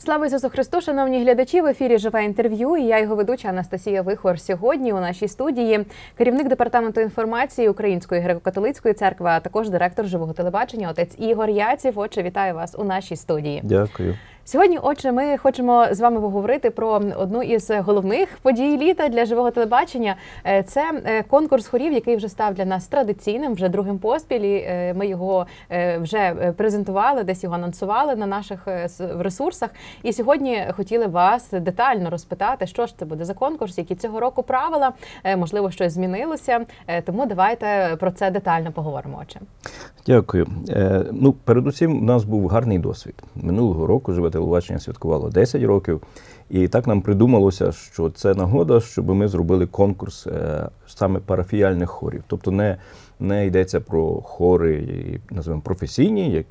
Слава Ісусу Христу, шановні глядачі! В ефірі «Живе інтерв'ю» і я його ведуча Анастасія Вихор. Сьогодні у нашій студії керівник департаменту інформації Української греко-католицької церкви, а також директор живого телебачення, отець Ігор Яців. Отче, вітаю вас у нашій студії. Дякую. Сьогодні, отже, ми хочемо з вами поговорити про одну із головних подій літа для живого телебачення. Це конкурс хорів, який вже став для нас традиційним, вже другим поспіль. Ми його вже презентували, десь його анонсували на наших ресурсах. І сьогодні хотіли вас детально розпитати, що ж це буде за конкурс, які цього року правила, можливо, щось змінилося. Тому давайте про це детально поговоримо, отче. Дякую. Передусім, у нас був гарний досвід. Минулого року живе телебачення святкувало 10 років. І так нам придумалося, що це нагода, щоб ми зробили конкурс саме парафіяльних хорів. Тобто не йдеться про хори, називаємо професійні,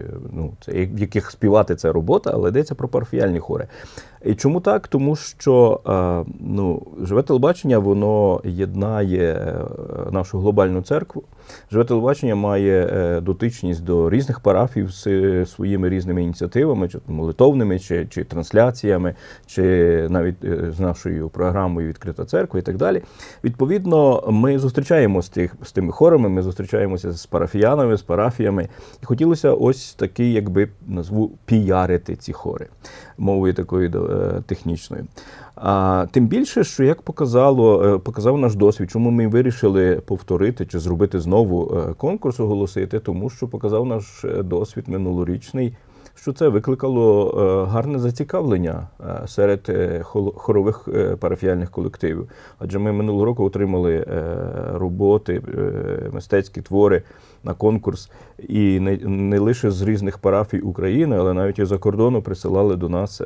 в яких співати – це робота, але йдеться про парафіяльні хори. І чому так? Тому що живе телебачення, воно єднає нашу глобальну церкву. Живе телебачення має дотичність до різних парафій з своїми різними ініціативами, чи молитовними, чи трансляціями, чи навіть з нашою програмою «Відкрита церква» і так далі. Відповідно, ми зустрічаємося з тими хорами, ми зустрічаємося з парафіянами, з парафіями. І хотілося ось такий, назву, піарити ці хори мовою такою технічною. Тим більше, що, як показав наш досвід, чому ми вирішили повторити чи зробити знову конкурс, оголосити, тому що показав наш досвід минулорічний, що це викликало гарне зацікавлення серед хорових парафіяльних колективів. Адже ми минулого року отримали роботи, мистецькі твори на конкурс, і не лише з різних парафій України, але навіть і за кордону присилали до нас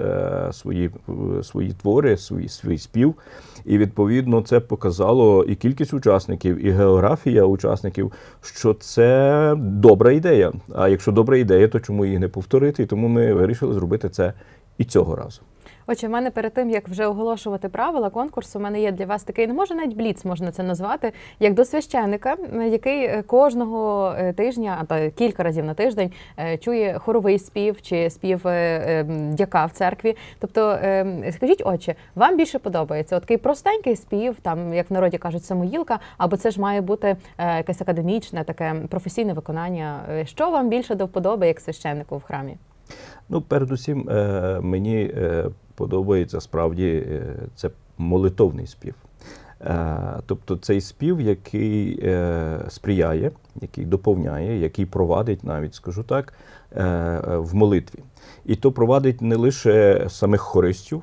свої твори, свій спів. І, відповідно, це показало і кількість учасників, і географія учасників, що це добра ідея. А якщо добра ідея, то чому її не повторити? І тому ми вирішили зробити це і цього разу. Отже, в мене перед тим, як вже оголошувати правила конкурсу, у мене є для вас такий, може навіть бліц можна це назвати, як до священника, який кожного тижня, а то кілька разів на тиждень, чує хоровий спів чи спів дяка в церкві. Тобто, скажіть, отче, вам більше подобається такий простенький спів, там, як в народі кажуть, самоїлка, або це ж має бути якесь академічне, таке професійне виконання? Що вам більше до вподоби як священнику в храмі? Передусім, мені подобається справді це молитовний спів. Тобто цей спів, який сприяє, який доповняє, який провадить навіть, скажу так, в молитві. І то провадить не лише самих хористів,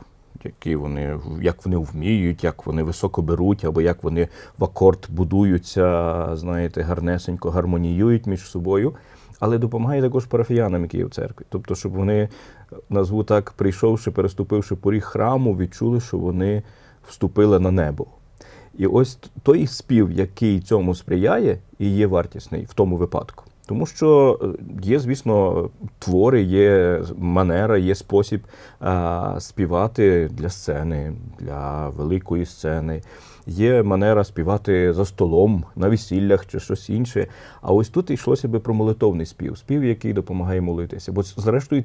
як вони вміють, як вони високо беруть, або як вони в акорд будуються, знаєте, гарнесенько гармоніюють між собою, але допомагає також парафіянам, які є в церкві. Тобто, щоб вони, назву так, прийшовши, переступивши поріг храму, відчули, що вони вступили на небо. І ось той спів, який цьому сприяє, і є вартісний в тому випадку. Тому що є, звісно, твори, є манера, є спосіб співати для сцени, для великої сцени. Є манера співати за столом, на весіллях чи щось інше. А ось тут йшлося би про молитовний спів. Спів, який допомагає молитися. Бо, зрештою,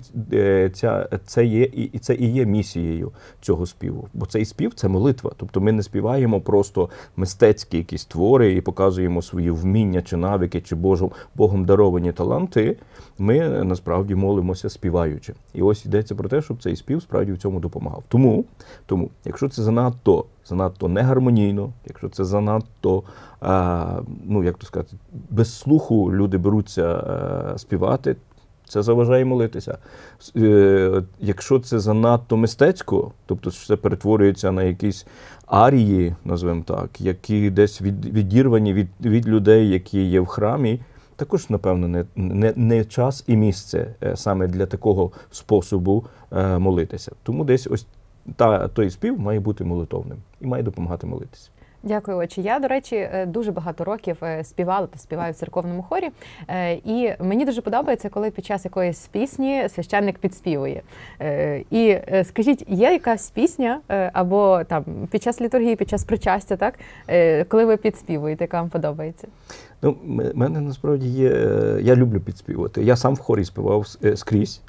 це і є місією цього співу. Бо цей спів – це молитва. Тобто ми не співаємо просто мистецькі якісь твори і показуємо свої вміння чи навики, чи Богом даровані таланти. Ми, насправді, молимося співаючи. І ось йдеться про те, щоб цей спів справді в цьому допомагав. Тому якщо це занадто негармонійно, якщо це занадто, без слуху люди беруться співати, це заважає молитися. Якщо це занадто мистецько, тобто це перетворюється на якісь арії, назвемо так, які десь відірвані від людей, які є в храмі, також, напевно, не час і місце саме для такого способу молитися. Тому десь ось той спів має бути молитовним і має допомагати молитися. Дякую, отче. Я, до речі, дуже багато років співала та співаю в церковному хорі. І мені дуже подобається, коли під час якоїсь пісні священник підспівує. І скажіть, є якась пісня або там під час літургії, під час причастя, так, коли ви підспівуєте, яка вам подобається? Ну, мене насправді є, я люблю підспівувати. Я сам в хорі співав скрізь.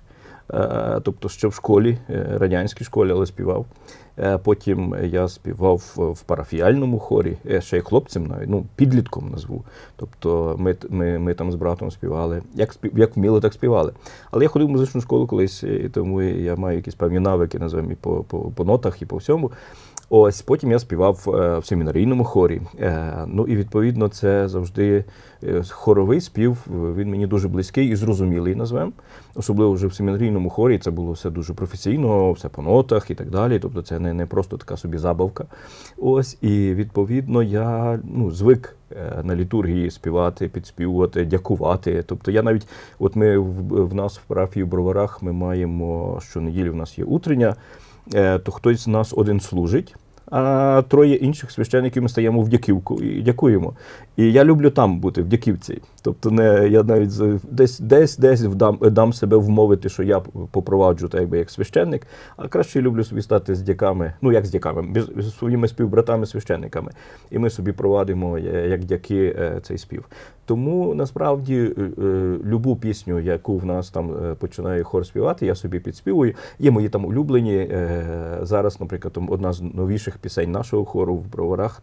тобто ще в школі, радянській школі, але співав. Потім я співав в парафіяльному хорі, ще й хлопцем навіть, ну, підлітком назву. Тобто ми там з братом співали. Як вміли, так співали. Але я ходив в музичну школу колись, і тому я маю якісь певні навики, називаємо, і по нотах, і по всьому. Ось, потім я співав в семінарійному хорі. Ну і відповідно це завжди хоровий спів, він мені дуже близький і зрозумілий, назвемо. Особливо вже в семінарійному хорі це було все дуже професійно, все по нотах і так далі. Тобто це не просто така собі забавка. Ось, і відповідно я звик на літургії співати, підспівувати, дякувати. Тобто я навіть, от ми в нас в парафії в Броварах ми маємо, щонеділі в нас є утрення, то хтось з нас один служить, а троє інших священиків ми стаємо в дяківку і дякуємо. І я люблю там бути, в дяківці. Тобто я навіть десь дам себе вмовити, що я попроваджу так якби як священник, а краще люблю собі стати з дяками, як з дяками, з своїми співбратами-священниками. І ми собі провадимо як дяки цей спів. Тому, насправді, любу пісню, яку в нас там починає хор співати, я собі підспівую. Є мої там улюблені. Зараз, наприклад, одна з новіших пісень нашого хору в Броварах,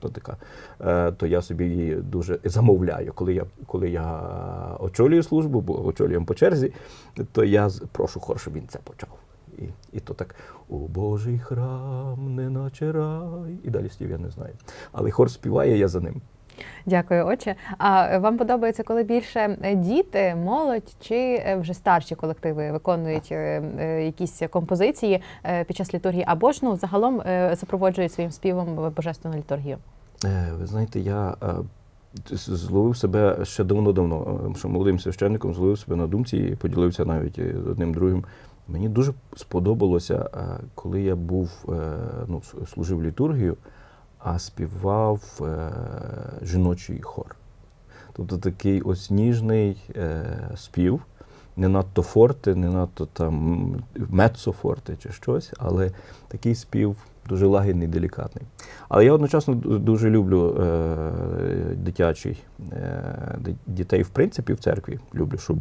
то я собі її дуже замовляю. Коли я очолюю службу, бо очолюємо по черзі, то я прошу хор, щоб він це почав. І то так: «О Божий храм, неначе рай». І далі стів я не знаю. Але хор співає, я за ним. Дякую, отче. А вам подобається, коли більше діти, молодь чи вже старші колективи виконують якісь композиції під час літургії, або ж загалом супроводжують своїм співом божественну літургію? Ви знаєте, я зловив себе ще давно, що молодим священником зловив себе на думці і поділився навіть з одним другим. Мені дуже сподобалося, коли я служив літургію, а співав жіночий хор. Тобто такий ось ніжний спів, не надто форте, не надто там меццо-форте чи щось, але такий спів дуже лагідний, делікатний. Але я одночасно дуже люблю дітей в принципі в церкві, люблю, щоб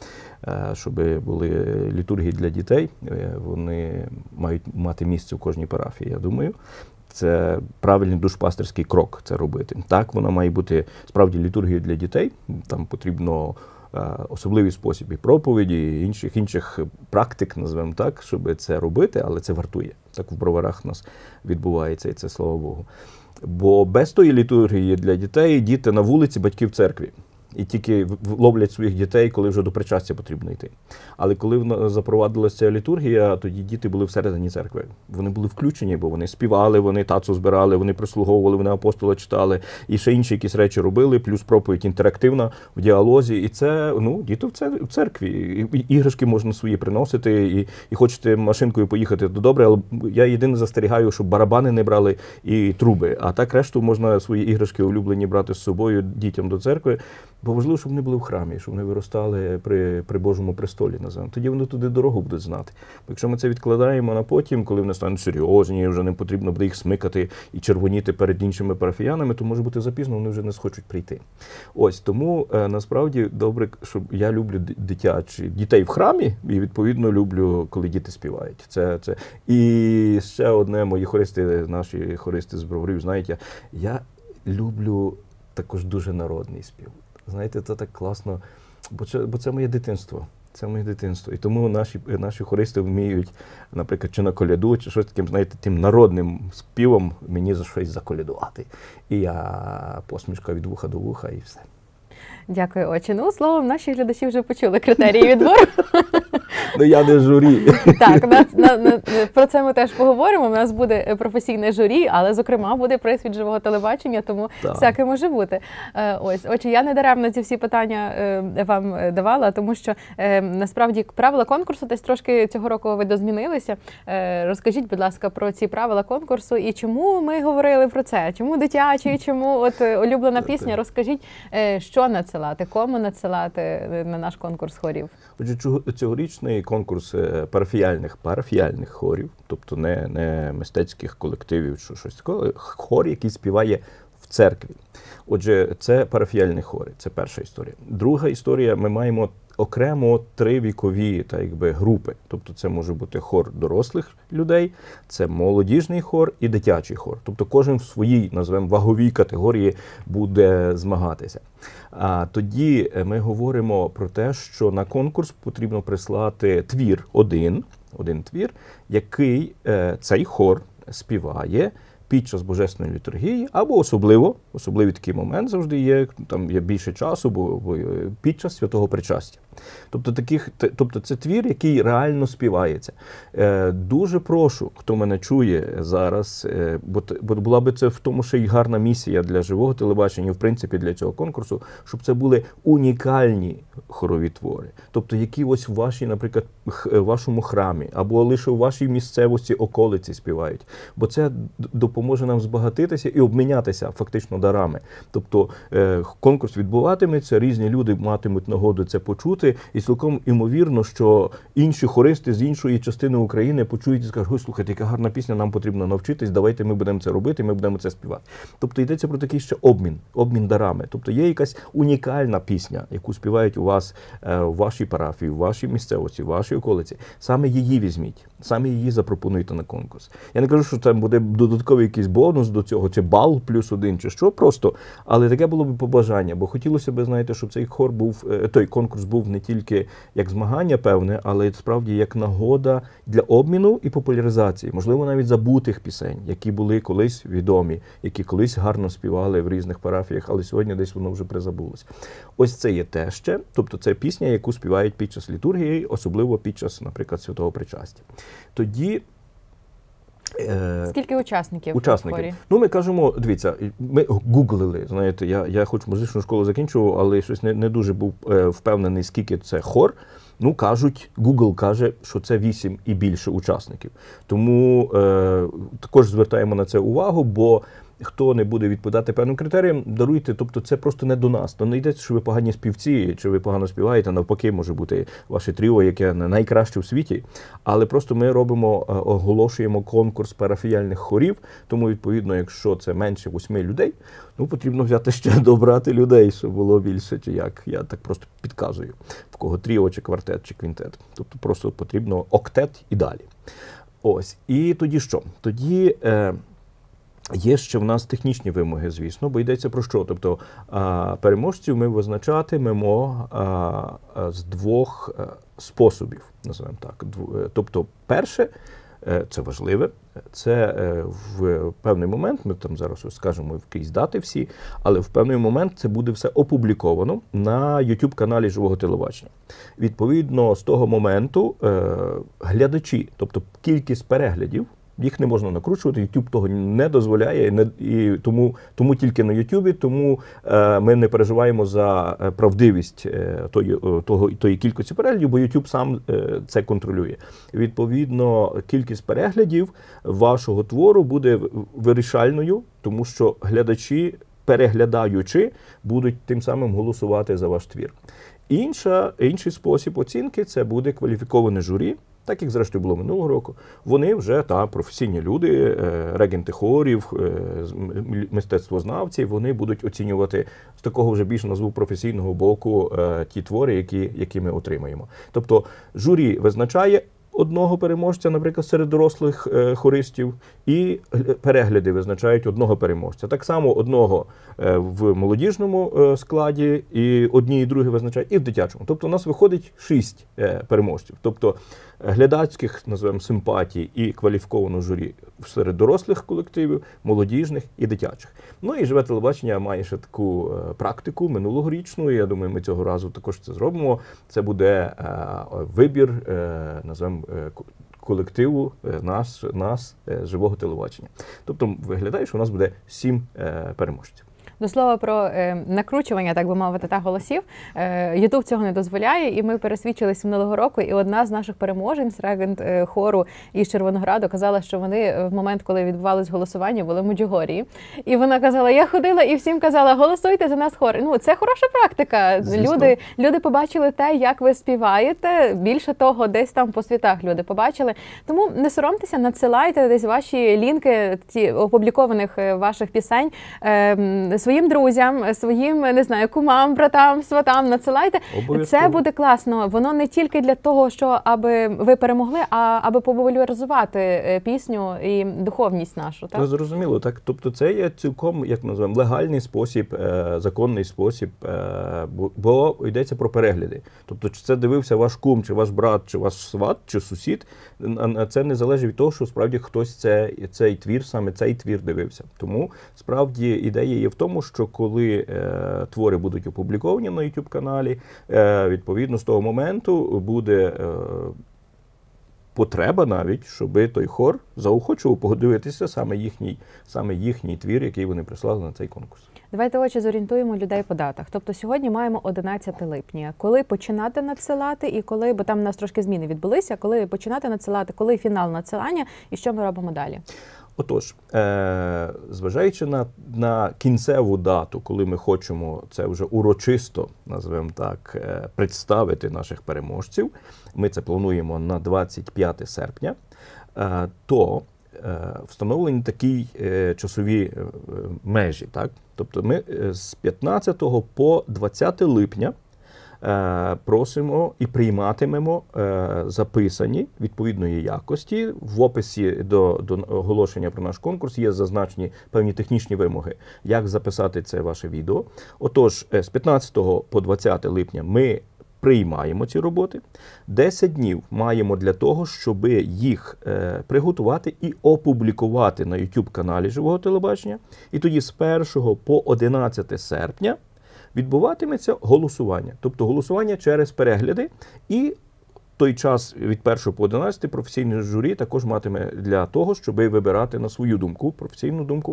були літургії для дітей, вони мають мати місце в кожній парафії, я думаю. Це правильний душпастерський крок це робити. Так, вона має бути справді літургією для дітей, там потрібно особливий спосіб і проповіді, і інших практик, назвемо так, щоб це робити, але це вартує. Так в Броварах у нас відбувається, і це слава Богу. Бо без тої літургії для дітей діти на вулиці, батьки в церкві. І тільки ловлять своїх дітей, коли вже до причастя потрібно йти. Але коли запровадилася літургія, тоді діти були всередині церкви. Вони були включені, бо вони співали, вони тацу збирали, вони прислуговували, вони апостола читали, і ще інші якісь речі робили, плюс проповідь інтерактивна, в діалозі. І це, діти в церкві. Іграшки можна свої приносити, і хочете машинкою поїхати, то добре, але я єдине застерігаю, щоб барабани не брали і труби. А так решту можна свої іграшки улюблені брати з собою дітям до церкви. Бо важливо, щоб вони були в храмі, щоб вони виростали при Божому престолі. Тоді вони туди дорогу будуть знати. Бо якщо ми це відкладаємо на потім, коли вони стануть серйозні, вже не потрібно буде їх смикати і червоніти перед іншими парафіянами, то може бути запізно, вони вже не схочуть прийти. Ось, тому насправді добре, що я люблю дітей в храмі, і відповідно люблю, коли діти співають. І ще одне, мої хористи, наші хористи з Броварів, знають, я люблю також дуже народний спів. Знаєте, це так класно, бо це моє дитинство. Це моє дитинство. І тому наші хористи вміють, наприклад, чи на коляду, чи щось таким, знаєте, тим народним співом мені за щось заколядувати. І я посмішка від вуха до вуха, і все. Дякую, отче. Словом, наші глядачі вже почули критерії відбору. Я не журі. Так, про це ми теж поговоримо. У нас буде професійне журі, але, зокрема, буде приз від живого телебачення, тому всяке може бути. Ось, отже, я не даремно ці всі питання вам давала, тому що, насправді, правила конкурсу десь трошки цього року видозмінилися. Розкажіть, будь ласка, про ці правила конкурсу і чому ми говорили про це? Чому дитячий, чому улюблена пісня? Розкажіть, що надсилати, кому надсилати на наш конкурс хорів? Отже, цьогорічний конкурс парафіяльних хорів, тобто не мистецьких колективів чи щось таке, хор, який співає в церкві. Отже, це парафіяльні хори, це перша історія. Друга історія, ми маємо окремо 3 вікові групи. Тобто це може бути хор дорослих людей, це молодіжний хор і дитячий хор. Тобто кожен в своїй, назвемо, ваговій категорії буде змагатися. А тоді ми говоримо про те, що на конкурс потрібно прислати твір один твір, який цей хор співає під час Божественної літургії, або особливий такий момент завжди є, там є більше часу, бо під час святого причастя. Тобто це твір, який реально співається. Дуже прошу, хто мене чує зараз, бо була би це в тому ще й гарна місія для живого телебачення, в принципі, для цього конкурсу, щоб це були унікальні хорові твори. Тобто, які ось в вашій, наприклад, вашому храмі, або лише у вашій місцевості, околиці співають. Бо це допоможе нам збагатитися і обмінятися фактично дарами. Тобто, конкурс відбуватиметься, різні люди матимуть нагоду це почути, і цілком імовірно, що інші хористи з іншої частини України почують і скажуть: ой, слухайте, яка гарна пісня, нам потрібно навчитись, давайте ми будемо це робити, ми будемо це співати. Тобто йдеться про такий ще обмін дарами. Тобто є якась унікальна пісня, яку співають у вас в вашій парафії, в вашій місцевості, в вашій околиці. Саме її візьміть, саме її запропонуйте на конкурс. Я не кажу, що там буде додатковий якийсь бонус до цього, чи бал +1, чи що, просто. Але таке було б побажання, бо хотілося б, знаєте, щоб цей той конкурс був не тільки як змагання певне, але справді як нагода для обміну і популяризації, можливо, навіть забутих пісень, які були колись відомі, які колись гарно співали в різних парафіях, але сьогодні десь воно вже призабулось. Ось це є те ще, тобто це пісня, яку співають під час літургії, особливо під час, наприклад, святого причастя. Тоді скільки учасників? Ну, ми кажемо, дивіться, ми гуглили, знаєте, я хоч музичну школу закінчував, але щось не дуже був впевнений, скільки це хор. Ну, Google каже, що це 8 і більше учасників. Тому також звертаємо на це увагу, бо хто не буде відповідати певним критеріям, даруйте, тобто це просто не до нас. То не йдеться, що ви погані співці, чи ви погано співаєте, навпаки, може бути ваше тріо, яке найкраще в світі. Але просто ми оголошуємо конкурс парафіяльних хорів, тому, відповідно, якщо це менше 8 людей, ну, потрібно взяти ще добрати людей, щоб було більше, чи як. Я так просто підказую, в кого тріо, чи квартет, чи квінтет. Тобто просто потрібно октет і далі. Ось. І тоді що? Тоді є ще в нас технічні вимоги, звісно, бо йдеться про що? Тобто переможців ми визначатимемо з 2 способів, називаємо так. Тобто перше, це важливе, це в певний момент, ми там зараз скажемо якісь дати всі, але в певний момент це буде все опубліковано на YouTube-каналі Живого телебачення. Відповідно, з того моменту глядачі, тобто кількість переглядів, їх не можна накручувати, YouTube того не дозволяє, і тому тільки на YouTube, тому ми не переживаємо за правдивість тої кількості переглядів, бо YouTube сам це контролює. Відповідно, кількість переглядів вашого твору буде вирішальною, тому що глядачі, переглядаючи, будуть тим самим голосувати за ваш твір. Інший спосіб оцінки – це буде кваліфіковане журі, так як, зрештою, було минулого року. Вони вже професійні люди, регенти хорів, мистецтвознавці, вони будуть оцінювати з такого вже більш, назву, професійного боку ті твори, які ми отримаємо. Тобто журі визначає одного переможця, наприклад, серед дорослих хористів, і перегляди визначають одного переможця. Так само одного в молодіжному складі, і одні і другі визначають, і в дитячому. Тобто у нас виходить 6 переможців. Тобто глядацьких, називаємо, симпатій і кваліфікованого журі серед дорослих колективів, молодіжних і дитячих. Ну і Живе телебачення має ще таку практику минулогорічну, і я думаю, ми цього разу також це зробимо. Це буде вибір, називаємо, колективу нас Живого телебачення. Тобто виглядає, що у нас буде 7 переможців. До слова про накручування, так би мовити, голосів. Ютуб цього не дозволяє, і ми пересвідчились минулого року, і одна з наших переможниць, регент хору із Червонограду, казала, що вони в момент, коли відбувалось голосування, були в Меджугор'ї. І вона казала: я ходила і всім казала: голосуйте за нас, хор. Ну, це хороша практика. Люди побачили те, як ви співаєте. Більше того, десь там по світах люди побачили. Тому не соромтеся, надсилайте десь ваші лінки опублікованих ваших пісень своїм друзям, своїм, не знаю, кумам, братам, сватам надсилайте. Це буде класно. Воно не тільки для того, що аби ви перемогли, а аби популяризувати пісню і духовність нашу. Так? Зрозуміло, так. Тобто це є цілком, як називаємо, легальний спосіб, законний спосіб, бо йдеться про перегляди. Тобто, чи це дивився ваш кум, чи ваш брат, чи ваш сват, чи сусід, це не залежить від того, що справді хтось цей твір, саме цей твір дивився. Тому, справді, ідея є в тому, що коли твори будуть опубліковані на YouTube-каналі, відповідно, з того моменту буде потреба навіть, щоб той хор заохочував подивитися саме їхній твір, який вони прислали на цей конкурс. Давайте, отже, зорієнтуємо людей по датах. Тобто сьогодні маємо 11 липня. Коли починати надсилати і коли, бо там у нас трошки зміни відбулися, коли починати надсилати, коли фінал надсилання і що ми робимо далі? Отож, зважаючи на кінцеву дату, коли ми хочемо це вже урочисто, назвемо так, представити наших переможців, ми це плануємо на 25 серпня, то встановлені такі часові межі. Так? Тобто ми з 15 по 20 липня просимо і прийматимемо записані відповідної якості. В описі до оголошення про наш конкурс є зазначені певні технічні вимоги, як записати це ваше відео. Отож, з 15 по 20 липня ми приймаємо ці роботи. 10 днів маємо для того, щоб їх приготувати і опублікувати на YouTube-каналі Живого телебачення. І тоді з 1 по 11 серпня відбуватиметься голосування. Тобто голосування через перегляди, і той час від 1 по 11 професійне журі також матиме для того, щоб вибирати на свою думку, професійну думку,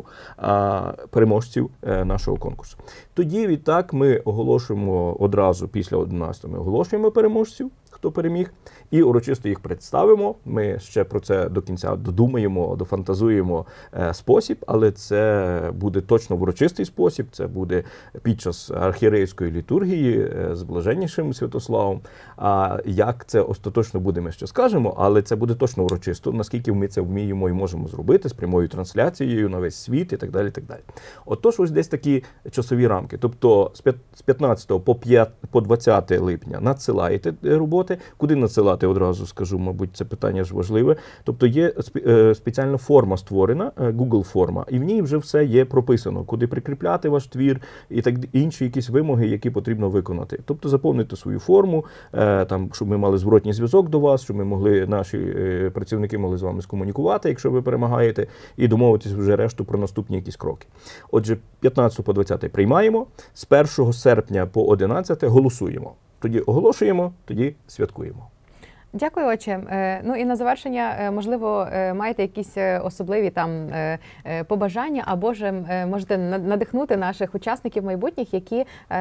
переможців нашого конкурсу. Тоді, відтак, ми оголошуємо одразу після 11, ми оголошуємо переможців, хто переміг, і урочисто їх представимо. Ми ще про це до кінця додумаємо, дофантазуємо спосіб, але це буде точно в урочистий спосіб, це буде під час архієрейської літургії з блаженнішим Святославом. А як це остаточно буде, ми ще скажемо, але це буде точно урочисто, наскільки ми це вміємо і можемо зробити з прямою трансляцією на весь світ і так далі, і так далі. Отож, ось десь такі часові рамки. Тобто з 15 по 20 липня надсилаєте роботи. Куди надсилати, одразу скажу, мабуть, це питання ж важливе. Тобто є спеціальна форма створена, Google-форма, і в ній вже все є прописано, куди прикріпляти ваш твір і так інші якісь вимоги, які потрібно виконати. Тобто заповнити свою форму, там, щоб ми мали зворотній зв'язок до вас, щоб ми могли, наші працівники могли з вами скомунікувати, якщо ви перемагаєте, і домовитись вже решту про наступні якісь кроки. Отже, 15 по 20 приймаємо, з 1 серпня по 11 голосуємо. Тоді оголошуємо, тоді святкуємо. Дякую, отче. Ну і на завершення, можливо, маєте якісь особливі там побажання, або ж можете надихнути наших учасників майбутніх, які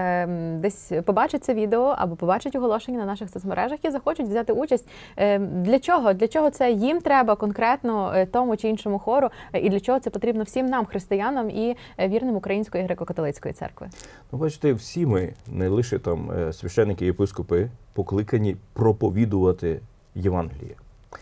десь побачать це відео або побачать оголошення на наших соцмережах і захочуть взяти участь. Для чого? Для чого це їм треба конкретно тому чи іншому хору, і для чого це потрібно всім нам, християнам і вірним Української греко-католицької церкви? Ну, бачите, всі ми, не лише там священники, єпископи, покликані проповідувати Євангеліє.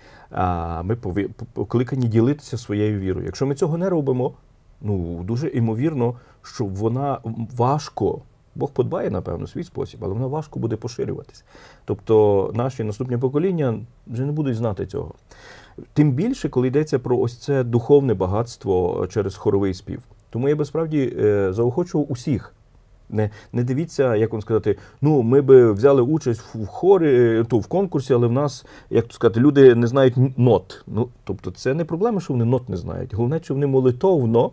Ми покликані ділитися своєю вірою. Якщо ми цього не робимо, дуже ймовірно, що вона важко, Бог подбає, напевно, свій спосіб, але вона важко буде поширюватися. Тобто наші наступні покоління вже не будуть знати цього. Тим більше, коли йдеться про ось це духовне багатство через хоровий спів. Тому я би справді заохочував усіх. Не дивіться, як вам сказати, ми би взяли участь в хорі, в конкурсі, але в нас, як то сказати, люди не знають нот. Тобто це не проблема, що вони нот не знають. Головне, що вони молитовно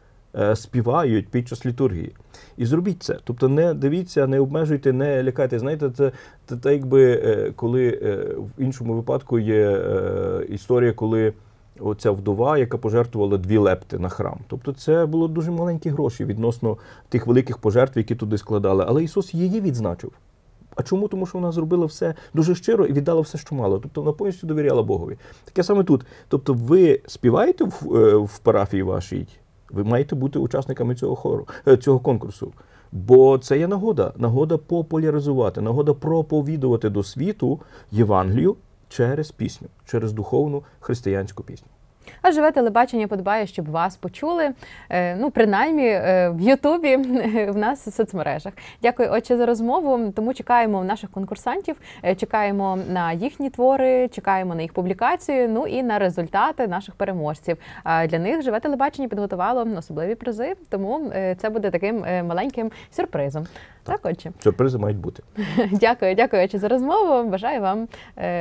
співають під час літургії. І зробіть це. Тобто не дивіться, не обмежуйте, не лякайте. Знаєте, це так якби, коли в іншому випадку є історія, коли оця вдова, яка пожертвувала 2 лепти на храм. Тобто це було дуже маленькі гроші відносно тих великих пожертв, які туди складали. Але Ісус її відзначив. А чому? Тому що вона зробила все дуже щиро і віддала все, що мало. Тобто вона повністю довіряла Богові. Таке саме тут. Тобто ви співаєте в парафії вашій, ви маєте бути учасниками цього конкурсу. Бо це є нагода популяризувати, нагода проповідувати до світу Євангелію через пісню, через духовну християнську пісню. А живе телебачення подбає, щоб вас почули, ну, принаймні в Ютубі, в нас в соцмережах. Дякую, отче, за розмову. Тому чекаємо наших конкурсантів, чекаємо на їхні твори, чекаємо на їх публікацію, ну і на результати наших переможців. Для них живе телебачення підготувало особливі призи, тому це буде таким маленьким сюрпризом. Так, отче. Сюрпризи мають бути. Дякую, отче, за розмову. Бажаю вам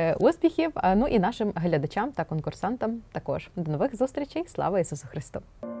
успіхів, ну і нашим глядачам та конкурсантам також. До нових зустрічей. Слава Ісусу Христу!